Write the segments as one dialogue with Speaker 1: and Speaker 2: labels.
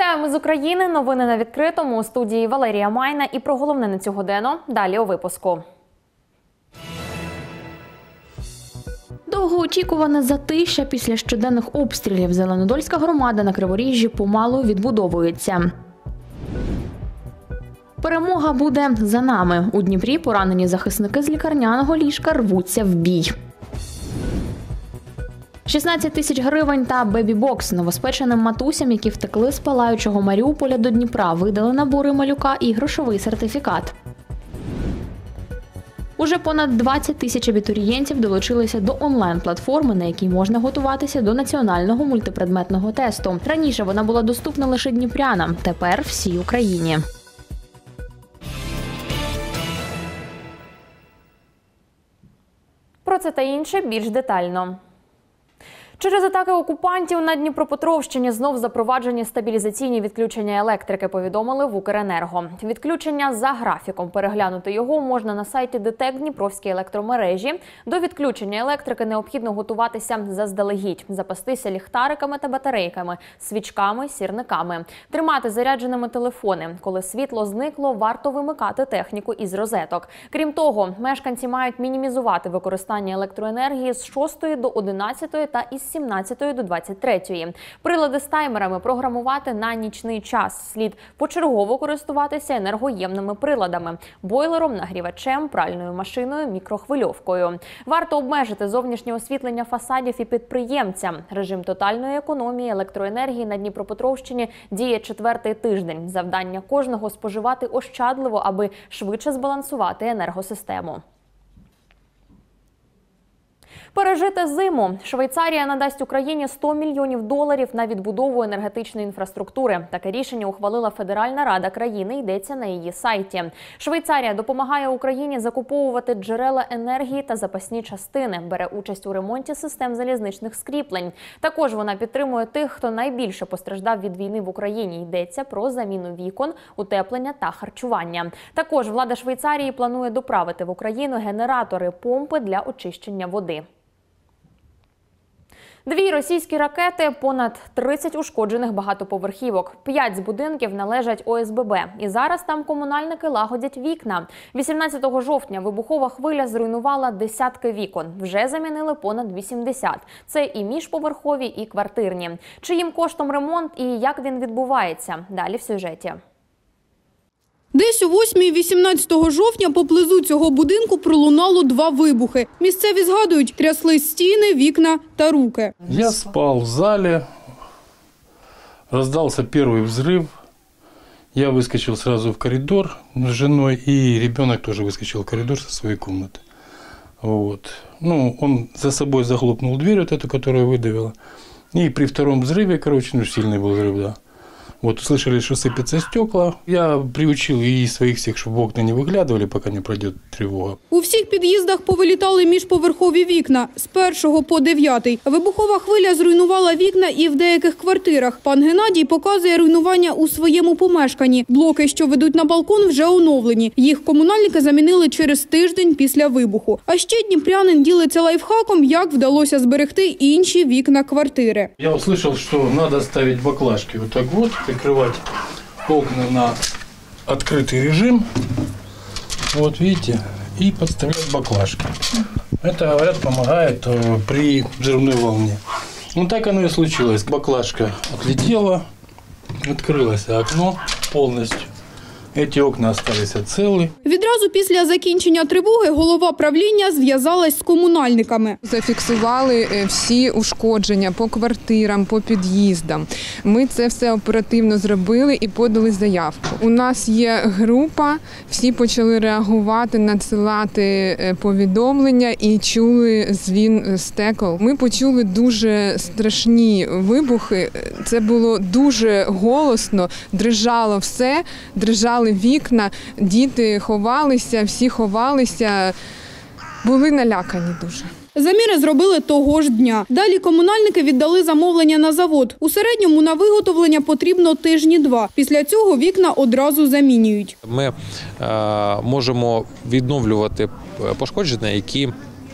Speaker 1: Вітаємо з України. Новини на відкритому. У студії Валерія Майна. І про головне на цю годину далі у випуску. Довгоочікуване затища після щоденних обстрілів. Зеленодольська громада на Криворіжжі помалу відбудовується. Перемога буде за нами. У Дніпрі поранені захисники з лікарняного ліжка рвуться в бій. 16 тисяч гривень та бебі-бокс новоспеченим матусям, які втекли з палаючого Маріуполя до Дніпра, видали набори малюка і грошовий сертифікат. Уже понад 20 тисяч абітурієнтів долучилися до онлайн-платформи, на якій можна готуватися до національного мультипредметного тесту. Раніше вона була доступна лише дніпрянам, тепер всій Україні. Про це та інше більш детально. Через атаки окупантів на Дніпропетровщині знов запроваджені стабілізаційні відключення електрики, повідомили в Укренерго. Відключення за графіком. Переглянути його можна на сайті ДТЕК Дніпровській електромережі. До відключення електрики необхідно готуватися заздалегідь, запастися ліхтариками та батарейками, свічками, сірниками, тримати зарядженими телефони. Коли світло зникло, варто вимикати техніку із розеток. Крім того, мешканці мають мінімізувати використання електроенергії з 6 до 11 та із 17 до 23. Прилади з таймерами програмувати на нічний час. Слід почергово користуватися енергоємними приладами – бойлером, нагрівачем, пральною машиною, мікрохвильовкою. Варто обмежити зовнішнє освітлення фасадів і підприємцям. Режим тотальної економії електроенергії на Дніпропетровщині діє 4-й тиждень. Завдання кожного – споживати ощадливо, аби швидше збалансувати енергосистему. Пережити зиму. Швейцарія надасть Україні $100 мільйонів на відбудову енергетичної інфраструктури. Таке рішення ухвалила Федеральна рада країни, йдеться на її сайті. Швейцарія допомагає Україні закуповувати джерела енергії та запасні частини, бере участь у ремонті систем залізничних скріплень. Також вона підтримує тих, хто найбільше постраждав від війни в Україні. Йдеться про заміну вікон, утеплення та харчування. Також влада Швейцарії планує доправити в Україну генератори, помпи для очищення води. 2 російські ракети, понад 30 ушкоджених багатоповерхівок. 5 з будинків належать ОСББ. І зараз там комунальники лагодять вікна. 18 жовтня вибухова хвиля зруйнувала десятки вікон. Вже замінили понад 80. Це і міжповерхові, і квартирні. Чиїм коштом ремонт і як він відбувається? Далі в сюжеті.
Speaker 2: Десь о 8-18 жовтня поблизу цього будинку пролунало 2 вибухи. Місцеві згадують, тряслись стіни, вікна та руки.
Speaker 3: Я спал в зале, раздался первый взрыв. Я выскочил сразу в коридор с женой, и ребенок тоже выскочил в коридор со своей комнаты. Вот. Он за собой захлопнул дверь, вот эту, которая выдавила. И при втором взрыве, сильный был взрыв, да. Услышали, что сыпятся стекла. Я приучил и своих всех, чтобы в окна не выглядывали, пока не пройдет тривога.
Speaker 2: У всіх під'їздах повилітали міжповерхові вікна з 1 по 9. Вибухова хвиля зруйнувала вікна і в деяких квартирах. Пан Геннадій показує руйнування у своєму помешканні. Блоки, що ведуть на балкон, вже оновлені. Їх комунальники замінили через тиждень після вибуху. А ще дніпрянин ділиться лайфхаком, як вдалося зберегти інші вікна квартири.
Speaker 3: Я услышал, что надо ставить баклажки вот так вот, прикрывать окна на открытый режим, вот видите, и подставлять баклажки. Это, говорят, помогает при взрывной волне. Так оно и случилось. Баклажка отлетела, открылось окно полностью. Ці окна залишилися цілі.
Speaker 2: Відразу після закінчення тривоги голова правління зв'язалась з комунальниками.
Speaker 4: Зафіксували всі ушкодження по квартирам, по під'їздам. Ми це все оперативно зробили і подали заявку. У нас є група, всі почали реагувати, надсилати повідомлення і чули дзвін стекол. Ми почули дуже страшні вибухи. Це було дуже голосно, дрижало все, дрижали вікна, діти ховалися, всі ховалися, були налякані дуже.
Speaker 2: Заміри зробили того ж дня. Далі комунальники віддали замовлення на завод. У середньому на виготовлення потрібно 2 тижні. Після цього вікна одразу замінюють.
Speaker 5: Ми можемо відновлювати пошкодження, які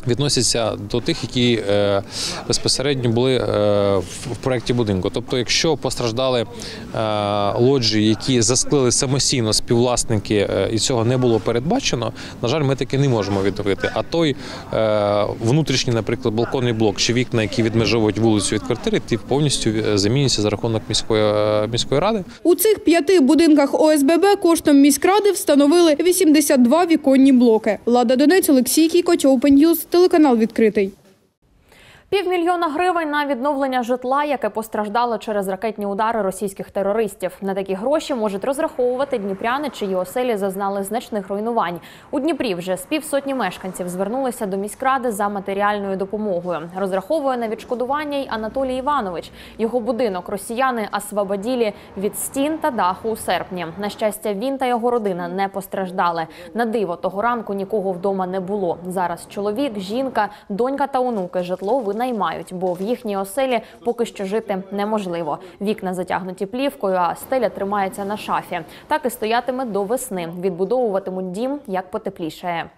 Speaker 5: відносяться до тих, які безпосередньо були в проєкті будинку. Тобто, якщо постраждали лоджії, які засклили самостійно співвласники, і цього не було передбачено, на жаль, ми таки не можемо відновити. А той внутрішній, наприклад, балконний блок чи вікна, які відмежовують вулицю від квартири, ті повністю замінюються за рахунок міської ради.
Speaker 2: У цих 5 будинках ОСББ коштом міськради встановили 82 віконні блоки. Лада Донець, Олексій Кійко, Open News, телеканал «Відкритий».
Speaker 1: 500 000 гривень на відновлення житла, яке постраждало через ракетні удари російських терористів. На такі гроші можуть розраховувати дніпряни, чиї оселі зазнали значних руйнувань. У Дніпрі вже з півсотні мешканців звернулися до міськради за матеріальною допомогою. Розраховує на відшкодування й Анатолій Іванович. Його будинок росіяни освободили від стін та даху у серпні. На щастя, він та його родина не постраждали. На диво, того ранку нікого вдома не було. Зараз чоловік, жінка, донька та онуки житло винаймають, бо в їхній оселі поки що жити неможливо. Вікна затягнуті плівкою, а стеля тримається на шафі. Так і стоятиме до весни. Відбудовуватимуть дім, як потеплішає.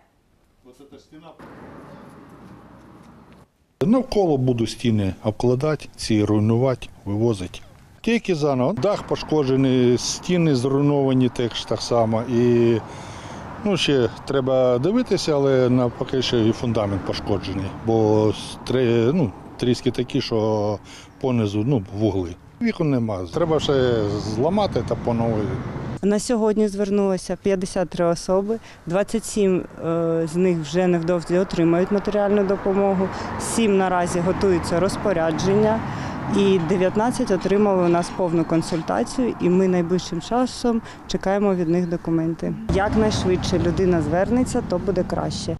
Speaker 6: Навколо буду стіни обкладати, ці руйнувати, вивозити. Тільки заново. Дах пошкоджений, стіни зруйновані так само. І ще треба дивитися, але поки що і фундамент пошкоджений, бо тріски такі, що понизу вугли. Вікон нема. Треба ще зламати та по-новій.
Speaker 7: На сьогодні звернулося 53 особи, 27 з них вже невдовзі отримають матеріальну допомогу, 7 наразі готуються розпорядження і 19 отримали у нас повну консультацію, і ми найближчим часом чекаємо від них документи. Якнайшвидше людина звернеться, то буде краще.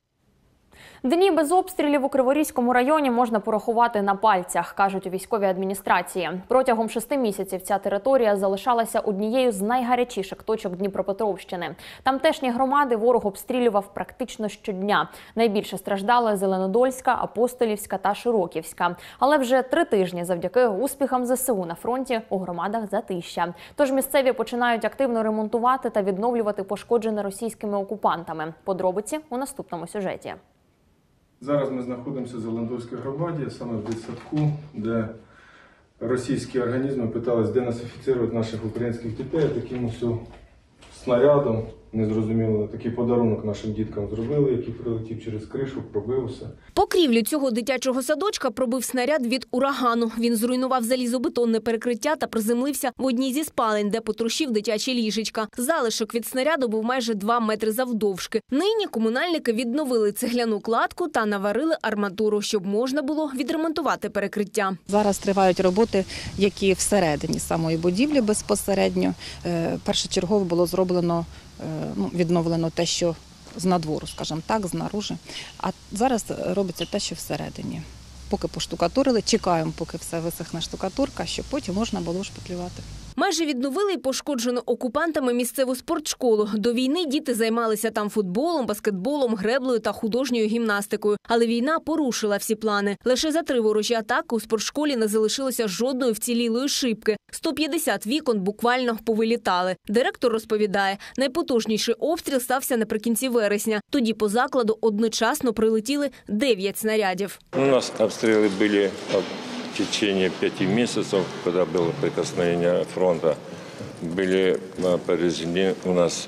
Speaker 1: Дні без обстрілів у Криворізькому районі можна порахувати на пальцях, кажуть у військовій адміністрації. Протягом 6 місяців ця територія залишалася однією з найгарячіших точок Дніпропетровщини. Тамтешні громади ворог обстрілював практично щодня. Найбільше страждали Зеленодольська, Апостолівська та Широківська. Але вже 3 тижні завдяки успіхам ЗСУ на фронті у громадах затища. Тож місцеві починають активно ремонтувати та відновлювати пошкоджене російськими окупантами. Подробиці у наступному сюжеті.
Speaker 3: Зараз ми знаходимося в Зеленодольській громаді, саме в дитсадку, де російські організми питались денацифіцирувати наших українських дітей. Таким ось снарядом, незрозуміло, такий подарунок нашим діткам зробили, який прилетів через кришу, пробився.
Speaker 8: Покрівлю цього дитячого садочка пробив снаряд від урагану. Він зруйнував залізобетонне перекриття та приземлився в одній зі спалень, де потрощив дитячі ліжечка. Залишок від снаряду був майже 2 метри завдовжки. Нині комунальники відновили цегляну кладку та наварили арматуру, щоб можна було відремонтувати перекриття.
Speaker 9: Зараз тривають роботи, які всередині самої будівлі безпосередньо. Першочергово було зроблено, відновлено те, що з надвору, скажімо так, знаружи. А зараз робиться те, що всередині. Поки поштукатурили, чекаємо, поки все висохне штукатурка, щоб потім можна було шпаклювати.
Speaker 8: Майже відновили й пошкоджену окупантами місцеву спортшколу. До війни діти займалися там футболом, баскетболом, греблею та художньою гімнастикою. Але війна порушила всі плани. Лише за 3 ворожі атаки у спортшколі не залишилося жодної вцілілої шибки. 150 вікон буквально повилітали. Директор розповідає, найпотужніший обстріл стався наприкінці вересня. Тоді по закладу одночасно прилетіли 9 снарядів.
Speaker 10: У нас обстріли були в течение 5 месяцев, когда было прикосновение фронта, были повреждены у нас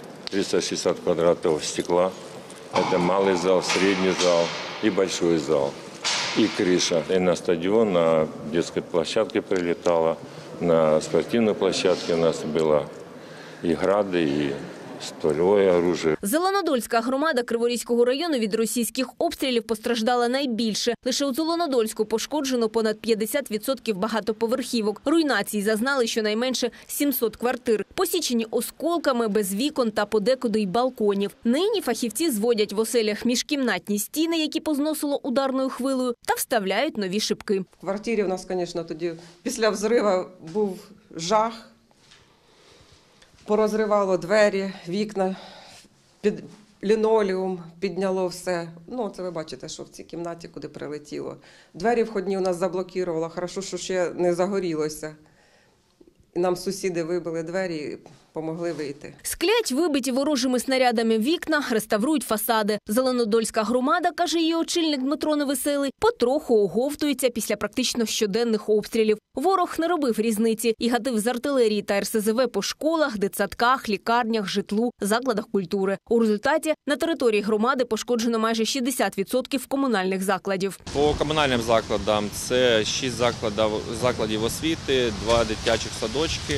Speaker 10: 360 квадратов стекла. Это малый зал, средний зал и большой зал. И крыша. И на стадион, на детской площадке прилетала, на спортивной площадке у нас было и грады, и ствольне оружие.
Speaker 8: Зеленодольська громада Криворізького району від російських обстрілів постраждала найбільше. Лише у Зеленодольську пошкоджено понад 50% багатоповерхівок. Руйнації зазнали щонайменше 700 квартир. Посічені осколками, без вікон та подекуди й балконів. Нині фахівці зводять в оселях міжкімнатні стіни, які позносило ударною хвилею, та вставляють нові шибки.
Speaker 11: В квартирі у нас, звісно, тоді після взриву був жах. Порозривало двері, вікна, під лінолеум, підняло все. Це ви бачите, що в цій кімнаті, куди прилетіло. Двері входні у нас заблокувало, хорошо, що ще не загорілося. І нам сусіди вибили двері, помогли вийти.
Speaker 8: Склять вибиті ворожими снарядами вікна, реставрують фасади. Зеленодольська громада, каже її очільник Дмитро Невеселий, потроху оговтується після практично щоденних обстрілів. Ворог не робив різниці і гатив з артилерії та РСЗВ по школах, дитсадках, лікарнях, житлу, закладах культури. У результаті на території громади пошкоджено майже 60% комунальних закладів.
Speaker 12: По комунальним закладам це 6 закладів освіти, 2 дитячих садочки,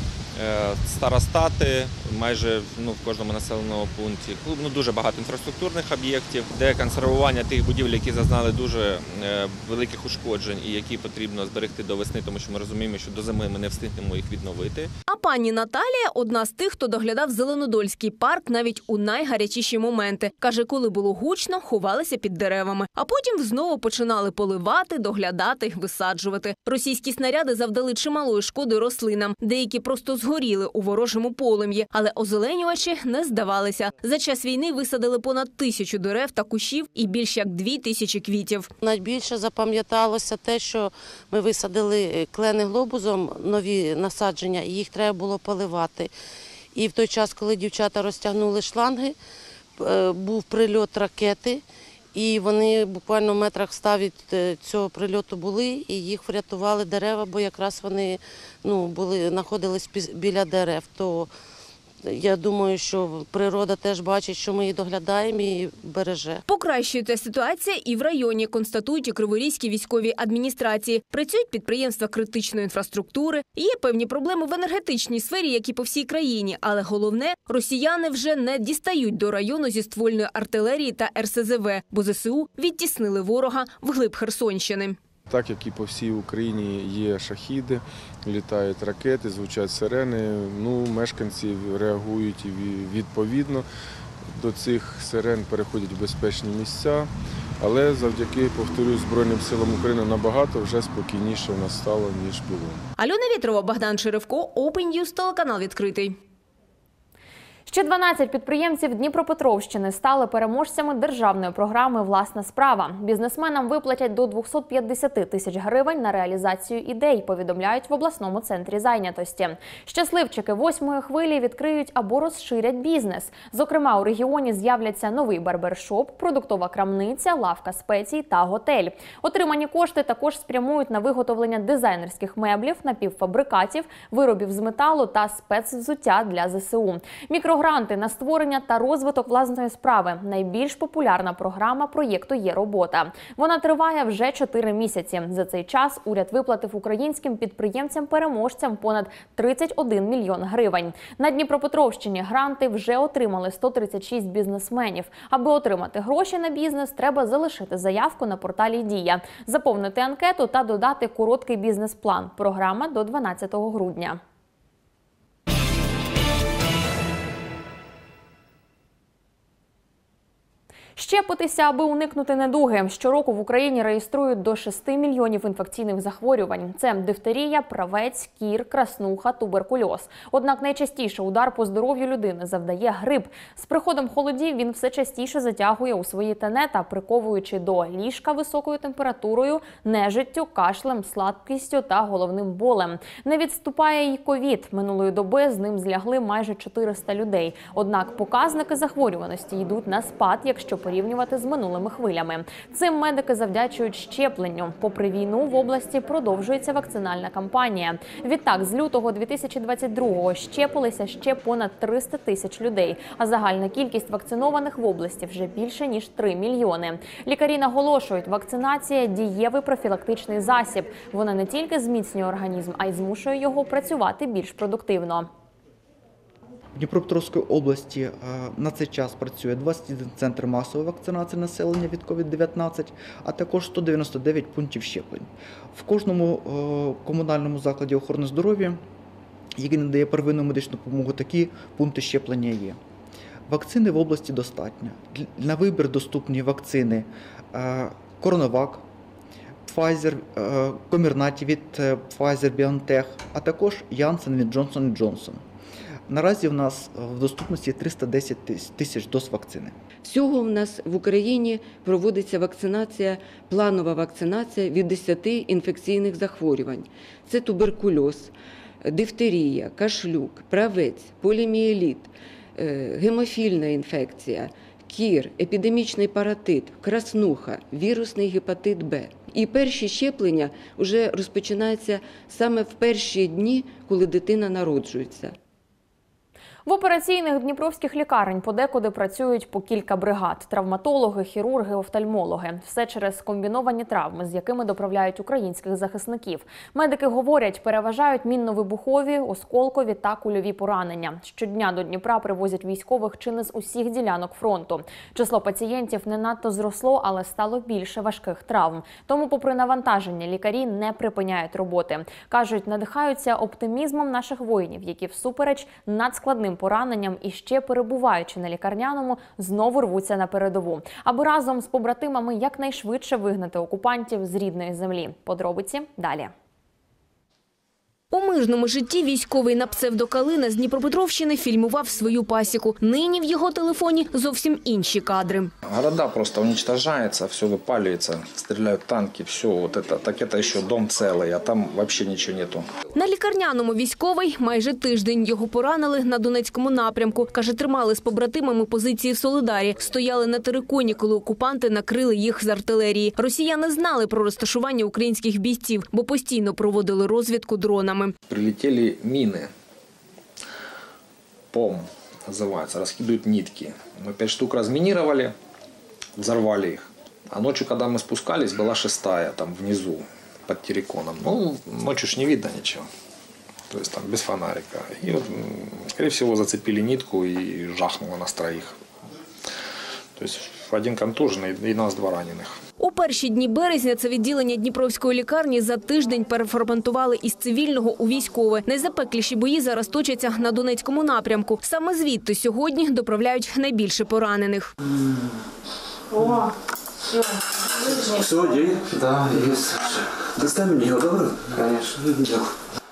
Speaker 12: старостати, майже в кожному населеному пункті. Дуже багато інфраструктурних об'єктів, де консервування тих будівель, які зазнали дуже великих ушкоджень і які потрібно зберегти до весни, тому що ми розуміємо, що до зими ми не встигнемо їх відновити.
Speaker 8: А пані Наталія – одна з тих, хто доглядав Зеленодольський парк навіть у найгарячіші моменти. Каже, коли було гучно, ховалися під деревами. А потім знову починали поливати, доглядати, висаджувати. Російські снаряди завдали чималої шкоди рослинам. Деякі просто згоріли у ворожому полум'ї. Але озеленювачі не здавалися. За час війни висадили понад 1000 дерев та кущів і більш як 2000 квітів.
Speaker 13: Найбільше запам'яталося те, що ми висадили клени глобусом, нові насадження, і їх треба було поливати. І в той час, коли дівчата розтягнули шланги, був прильот ракети, і вони буквально в метрах 100 від цього прильоту були, і їх врятували дерева, бо якраз вони знаходились біля дерев. То я думаю, що природа теж бачить, що ми її доглядаємо і береже.
Speaker 8: Покращується ситуація і в районі, констатують у Криворізькій військовій адміністрації. Працюють підприємства критичної інфраструктури. Є певні проблеми в енергетичній сфері, як і по всій країні. Але головне, росіяни вже не дістають до району зі ствольної артилерії та РСЗВ, бо ЗСУ відтіснили ворога вглиб Херсонщини.
Speaker 14: Так як і по всій Україні є шахіди, літають ракети, звучать сирени, мешканці реагують відповідно до цих сирен, переходять в безпечні місця. Але завдяки, повторюю, Збройним силам України набагато вже спокійніше в нас стало, ніж було.
Speaker 8: Альона Вітрова, Богдан Черевко, Open News, телеканал «Відкритий».
Speaker 1: Ще 12 підприємців Дніпропетровщини стали переможцями державної програми «Власна справа». Бізнесменам виплатять до 250 тисяч гривень на реалізацію ідей, повідомляють в обласному центрі зайнятості. Щасливчики 8-ї хвилі відкриють або розширять бізнес. Зокрема, у регіоні з'являться новий барбершоп, продуктова крамниця, лавка спецій та готель. Отримані кошти також спрямують на виготовлення дизайнерських меблів, напівфабрикатів, виробів з металу та спецвзуття для ЗСУ. Мікрогранти на створення та розвиток власної справи – найбільш популярна програма проєкту «Є робота». Вона триває вже 4 місяці. За цей час уряд виплатив українським підприємцям-переможцям понад 31 мільйон гривень. На Дніпропетровщині гранти вже отримали 136 бізнесменів. Аби отримати гроші на бізнес, треба залишити заявку на порталі «Дія», заповнити анкету та додати короткий бізнес-план. Програма до 12 грудня. Щепитися, аби уникнути недуги. Щороку в Україні реєструють до 6 мільйонів інфекційних захворювань. Це дифтерія, правець, кір, краснуха, туберкульоз. Однак найчастіше удар по здоров'ю людини завдає грип. З приходом холодів він все частіше затягує у свої тенета, приковуючи до ліжка високою температурою, нежиттю, кашлем, слабкістю та головним болем. Не відступає й ковід. Минулої доби з ним злягли майже 400 людей. Однак показники захворюваності йдуть на спад, якщо порівнювати з минулими хвилями. Цим медики завдячують щепленню. Попри війну, в області продовжується вакцинальна кампанія. Відтак, з лютого 2022-го щепилися ще понад 300 тисяч людей, а загальна кількість вакцинованих в області вже більше, ніж 3 мільйони. Лікарі наголошують, вакцинація – дієвий профілактичний засіб. Вона не тільки зміцнює організм, а й змушує його працювати більш продуктивно.
Speaker 15: В Дніпропетровській області на цей час працює 21 центр масової вакцинації населення від COVID-19, а також 199 пунктів щеплень. В кожному комунальному закладі охорони здоров'я, який надає первинну медичну допомогу, такі пункти щеплення є. Вакцини в області достатньо. На вибір доступні вакцини CoronaVac, Pfizer, Comirnaty від Pfizer-BioNTech, а також Janssen від Johnson & Johnson. Наразі в нас в доступності 310 тисяч доз вакцини.
Speaker 16: Всього в нас в Україні проводиться вакцинація, планова вакцинація від 10 інфекційних захворювань. Це туберкульоз, дифтерія, кашлюк, правець, поліомієліт, гемофільна інфекція, кір, епідемічний паротит, краснуха, вірусний гепатит Б. І перші щеплення вже розпочинаються саме в перші дні, коли дитина народжується.
Speaker 1: В операційних дніпровських лікарень подекуди працюють по кілька бригад – травматологи, хірурги, офтальмологи. Все через комбіновані травми, з якими доправляють українських захисників. Медики говорять, переважають мінно-вибухові, осколкові та кульові поранення. Щодня до Дніпра привозять військових чи не з усіх ділянок фронту. Число пацієнтів не надто зросло, але стало більше важких травм. Тому, попри навантаження, лікарі не припиняють роботи. Кажуть, надихаються оптимізмом наших воїнів, які всупереч надскладним пораненням і ще перебуваючи на лікарняному, знову рвуться на передову, аби разом з побратимами якнайшвидше вигнати окупантів з рідної землі. Подробиці далі.
Speaker 8: У мирному житті військовий на псевдо Калина з Дніпропетровщини фільмував свою пасіку. Нині в його телефоні зовсім інші кадри.
Speaker 17: Города просто уничтожаются, все выпаливается, стреляют танки, все вот это. Так это еще дом целый, а там вообще ничего нету.
Speaker 8: На лікарняному військовий майже тиждень. Його поранили на Донецькому напрямку. Каже, тримали з побратимами позиції в Солидарі. Стояли на териконі, коли окупанти накрили їх з артилерії. Росіяни знали про розташування українських бійців, бо постійно проводили розвідку дронами.
Speaker 17: Прилетели мины, ПОМ называется, раскидывают нитки. Мы 5 штук разминировали, взорвали их. А ночью, когда мы спускались, была 6-я там внизу, под терриконом. Ну, ночью ж не видно ничего, то есть там без фонарика. И вот, скорее всего, зацепили нитку и жахнуло нас 3. То есть один контуженный и нас 2 раненых.
Speaker 8: У перші дні березня це відділення Дніпровської лікарні за тиждень переформатували із цивільного у військове. Найзапекліші бої зараз точаться на Донецькому напрямку. Саме звідти сьогодні доправляють найбільше поранених.
Speaker 18: О, все. Все, є? Да, є. Достань мені його, добре? Звісно, дякую.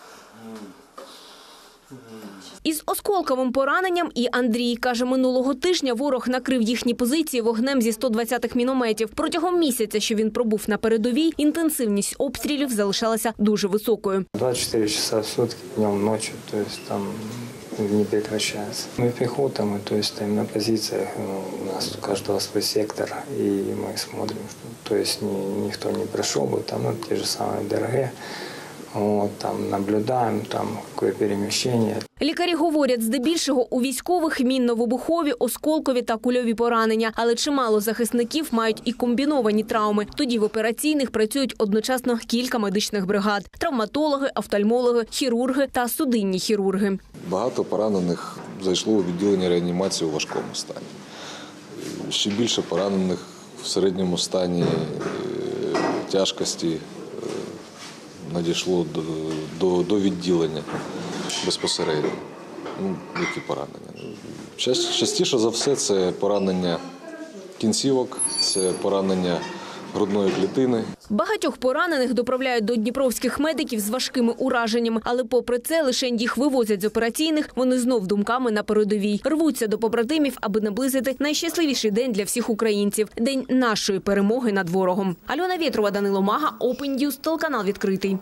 Speaker 8: Із осколковим пораненням і Андрій. Каже, минулого тижня ворог накрив їхні позиції вогнем зі 120-х мінометів. Протягом місяця, що він пробув на передовій, інтенсивність обстрілів залишалася дуже високою.
Speaker 19: 24 часа в сутки, днем, ночью, то есть там не прекращается. Мы пехота, мы то есть стоим на позициях, у нас у каждого свой сектор, и мы смотрим, то есть никто не пришел бы, там те же самые ДРГ. От, там наблюдаємо, там яке переміщення.
Speaker 8: Лікарі говорять, здебільшого у військових мінно-вибухові, осколкові та кульові поранення. Але чимало захисників мають і комбіновані травми. Тоді в операційних працюють одночасно кілька медичних бригад. Травматологи, офтальмологи, хірурги та судинні хірурги.
Speaker 20: Багато поранених зайшло у відділення реанімації у важкому стані. Ще більше поранених в середньому стані тяжкості надійшло до відділення безпосередньо. Які поранення? Частіше за все це поранення кінцівок, це поранення грудної клітини.
Speaker 8: Багатьох поранених доправляють до дніпровських медиків з важкими ураженнями. Але попри це, лише їх вивозять з операційних, вони знов думками на передовій. Рвуться до побратимів, аби наблизити найщасливіший день для всіх українців – день нашої перемоги над ворогом. Альона Вєтрова, Данило Мага, Open News, телеканал відкритий.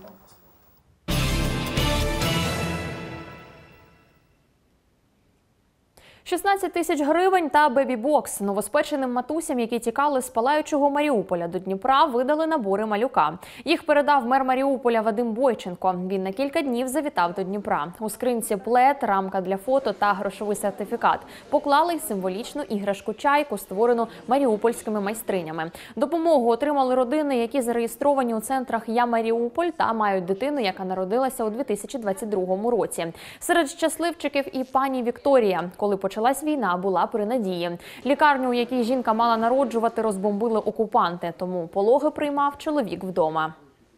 Speaker 1: 16 тисяч гривень та бебі-бокс. Новоспеченим матусям, які тікали з палаючого Маріуполя до Дніпра, видали набори малюка. Їх передав мер Маріуполя Вадим Бойченко. Він на кілька днів завітав до Дніпра. У скринці плед, рамка для фото та грошовий сертифікат. Поклали й символічну іграшку-чайку, створену маріупольськими майстринями. Допомогу отримали родини, які зареєстровані у центрах «Я Маріуполь» та мають дитину, яка народилася у 2022 році. Серед щасливчиків і пані Вікторія. Коли почалась війна, була при надії. Лікарню, у якій жінка мала народжувати, розбомбили окупанти, тому пологи приймав чоловік вдома.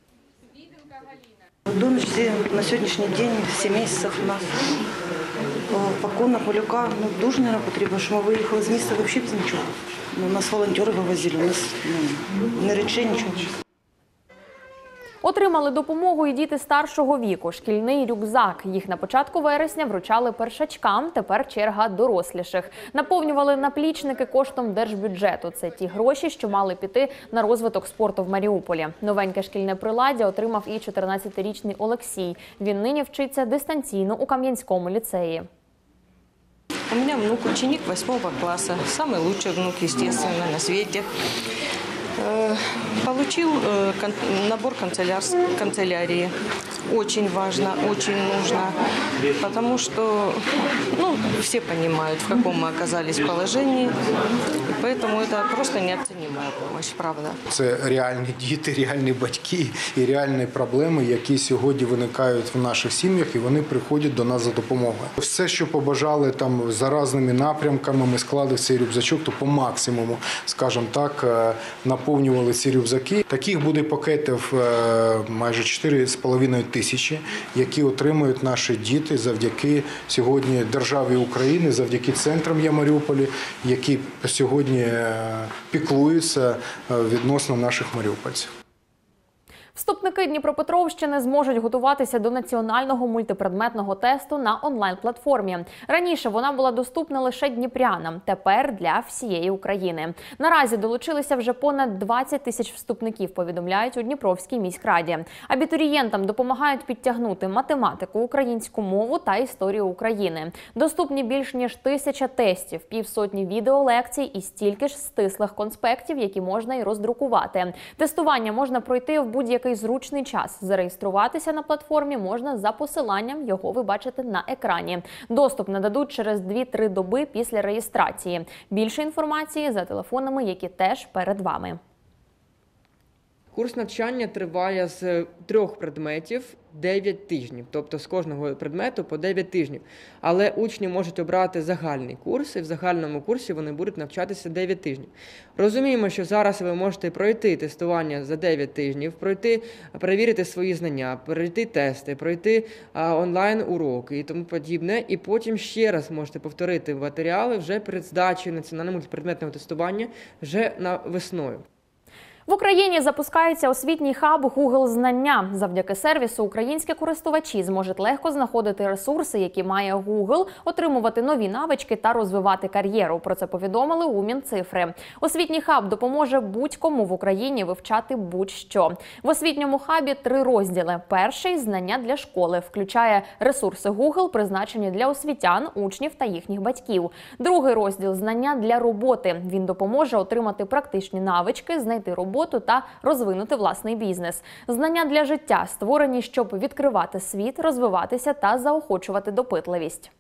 Speaker 21: Донечці на сьогоднішній день 7 місяців у нас. Пакунок малюка дуже, мабуть, потрібно, що ми виїхали з міста взагалі без нічого. Нас волонтери вивозили, у нас не речей, нічого.
Speaker 1: Отримали допомогу і діти старшого віку. Шкільний рюкзак. Їх на початку вересня вручали першачкам, тепер черга доросліших. Наповнювали наплічники коштом держбюджету. Це ті гроші, що мали піти на розвиток спорту в Маріуполі. Новеньке шкільне приладдя отримав і 14-річний Олексій. Він нині вчиться дистанційно у Кам'янському ліцеї.
Speaker 4: У меня внук, ученик 8 класса, самый лучший внук, естественно, на свете. Получил набор канцелярии. Очень важно, очень нужно, потому что все понимают, в каком мы оказались положении, и поэтому это просто неоценимая помощь, правда.
Speaker 22: Це реальні діти, реальні батьки і реальні проблеми, які сьогодні виникають в наших сім'ях, і вони приходять до нас за допомогою. Все, що побажали там за різними напрямками, ми склали в цей рюкзачок, то по максимуму, скажімо так, наповнювали ці рюкзаки. Таких буде пакетів майже 4,5 тисячі, які отримують наші діти завдяки сьогодні державі України, завдяки центрам «Я Маріуполі», які сьогодні піклуються відносно наших маріупольців.
Speaker 1: Вступники Дніпропетровщини зможуть готуватися до національного мультипредметного тесту на онлайн-платформі. Раніше вона була доступна лише дніпрянам, тепер для всієї України. Наразі долучилися вже понад 20 тисяч вступників, повідомляють у Дніпровській міськраді. Абітурієнтам допомагають підтягнути математику, українську мову та історію України. Доступні більш ніж 1000 тестів, півсотні відеолекцій і стільки ж стислих конспектів, які можна і роздрукувати. Тестування можна пройти в будь-який зручний час. Зареєструватися на платформі можна за посиланням, його ви бачите на екрані. Доступ нададуть через 2-3 доби після реєстрації. Більше інформації за телефонами, які теж перед вами.
Speaker 23: Курс навчання триває з 3 предметів 9 тижнів, тобто з кожного предмету по 9 тижнів. Але учні можуть обрати загальний курс, і в загальному курсі вони будуть навчатися 9 тижнів. Розуміємо, що зараз ви можете пройти тестування за 9 тижнів, перевірити свої знання, пройти тести, пройти онлайн-уроки і тому подібне, і потім ще раз можете повторити матеріали вже перед здачею національного мультипредметного тестування вже весною.
Speaker 1: В Україні запускається освітній хаб Google Знання. Завдяки сервісу українські користувачі зможуть легко знаходити ресурси, які має Google, отримувати нові навички та розвивати кар'єру. Про це повідомили у Мінцифри. Освітній хаб допоможе будь-кому в Україні вивчати будь-що. В освітньому хабі 3 розділи. Перший – знання для школи. Включає ресурси Google, призначені для освітян, учнів та їхніх батьків. Другий розділ – знання для роботи. Він допоможе отримати практичні навички, знайти роботу та розвинути власний бізнес. Знання для життя створені, щоб відкривати світ, розвиватися та заохочувати допитливість.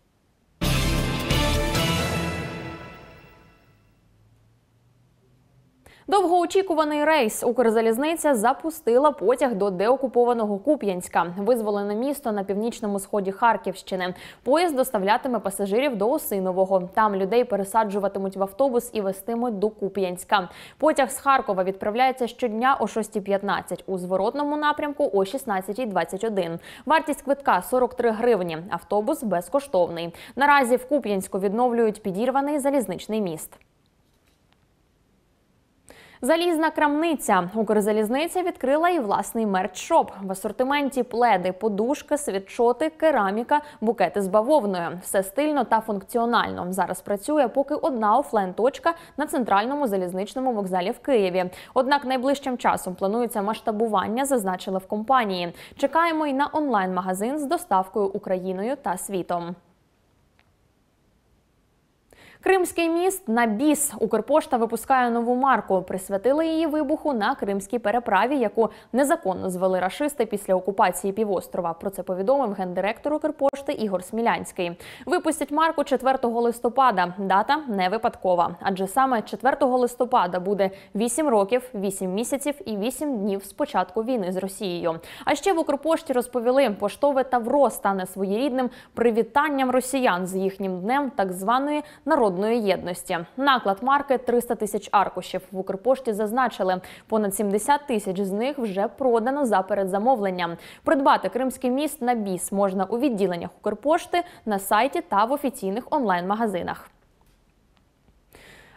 Speaker 1: Довгоочікуваний рейс. Укрзалізниця запустила потяг до деокупованого Куп'янська. Визволене місто на північному сході Харківщини. Поїзд доставлятиме пасажирів до Осинового. Там людей пересаджуватимуть в автобус і вестимуть до Куп'янська. Потяг з Харкова відправляється щодня о 6:15, у зворотному напрямку о 16:21. Вартість квитка – 43 гривні. Автобус безкоштовний. Наразі в Куп'янську відновлюють підірваний залізничний міст. Залізна крамниця. Укрзалізниця відкрила і власний мерч-шоп. В асортименті пледи, подушки, світшоти, кераміка, букети з бавовною. Все стильно та функціонально. Зараз працює поки одна офлайн-точка на центральному залізничному вокзалі в Києві. Однак найближчим часом планується масштабування, зазначили в компанії. Чекаємо і на онлайн-магазин з доставкою Україною та світом. Кримський міст на біс. Укрпошта випускає нову марку. Присвятили її вибуху на Кримській переправі, яку незаконно звели рашисти після окупації півострова. Про це повідомив гендиректор Укрпошти Ігор Смілянський. Випустять марку 4 листопада. Дата не випадкова. Адже саме 4 листопада буде 8 років, 8 місяців і 8 днів з початку війни з Росією. А ще в Укрпошті розповіли, поштове тавро стане своєрідним привітанням росіян з їхнім днем так званої народної єдності. Наклад марки – 300 тисяч аркушів. В Укрпошті зазначили, понад 70 тисяч з них вже продано за передзамовленням. Придбати Кримський міст на біс можна у відділеннях Укрпошти, на сайті та в офіційних онлайн-магазинах.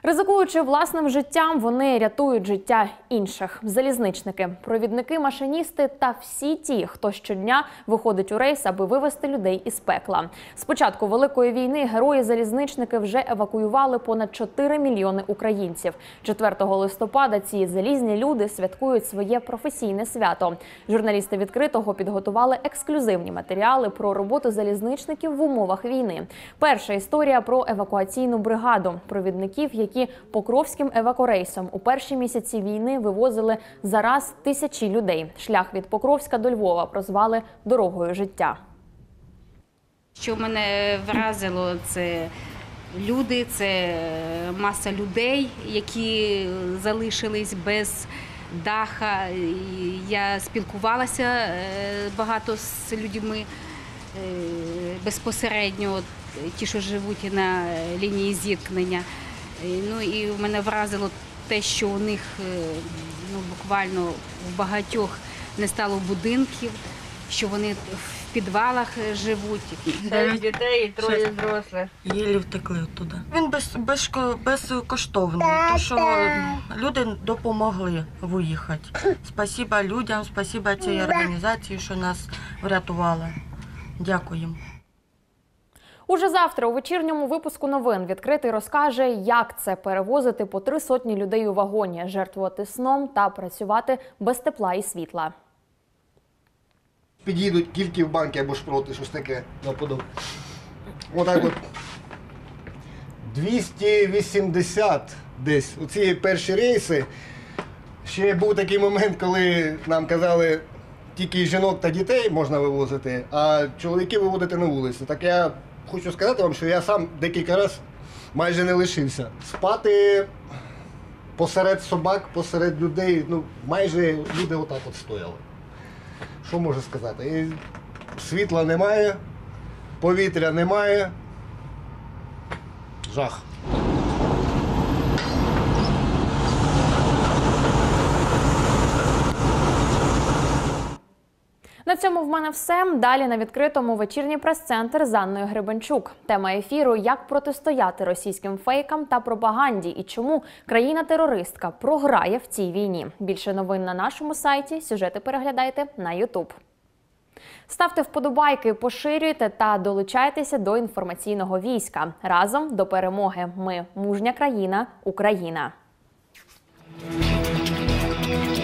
Speaker 1: Ризикуючи власним життям, вони рятують життя інших. Залізничники, провідники, машиністи та всі ті, хто щодня виходить у рейс, аби вивезти людей із пекла. З початку Великої війни герої-залізничники вже евакуювали понад 4 мільйони українців. 4 листопада ці залізні люди святкують своє професійне свято. Журналісти «Відкритого» підготували ексклюзивні матеріали про роботу залізничників в умовах війни. Перша історія про евакуаційну бригаду провідників, які Покровським евакорейсом у перші місяці війни вивозили за раз тисячі людей. Шлях від Покровська до Львова прозвали «дорогою життя».
Speaker 2: Що мене вразило, це люди, це маса людей, які залишились без даха. Я спілкувалася багато з людьми безпосередньо, ті, що живуть на лінії зіткнення. Ну і мене вразило те, що у них буквально в багатьох не стало будинків, що вони в підвалах живуть.
Speaker 21: 9 дітей і 3 дорослих. Єлі втекли оттуда. Він безкоштовний, тому що люди допомогли виїхати. Спасибо людям, спасибо цій організації, що нас врятували. Дякуємо.
Speaker 1: Уже завтра у вечірньому випуску новин «Відкритий» розкаже, як це перевозити по 300 людей у вагоні, жертвувати сном та працювати без тепла і світла.
Speaker 5: Під'їдуть тільки в банки або шпроти, щось таке наподобне. Отак от 280 десь. Оці перші рейси. Ще був такий момент, коли нам казали, тільки жінок та дітей можна вивозити, а чоловіків виводити на вулицю. Так я хочу сказати вам, що я сам декілька разів майже не лишився. Спати посеред собак, посеред людей, майже люди отак от стояли. Що можу сказати? Світла немає, повітря немає. Жах.
Speaker 1: На цьому в мене все. Далі на «Відкритому» вечірній прес-центр з Анною Гребенчук. Тема ефіру – як протистояти російським фейкам та пропаганді і чому країна-терористка програє в цій війні. Більше новин на нашому сайті, сюжети переглядайте на YouTube. Ставте вподобайки, поширюйте та долучайтеся до інформаційного війська. Разом до перемоги. Ми – мужня країна, Україна.